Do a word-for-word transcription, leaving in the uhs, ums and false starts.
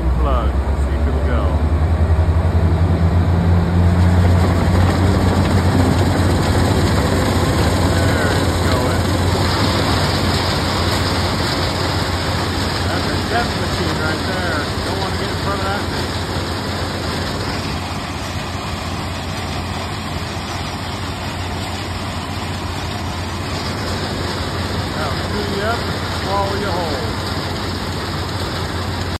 unplug. See if it'll go. There it's going. That's a death machine right there. Don't want to get in front of that thing. That'll chew you up and swallow you whole.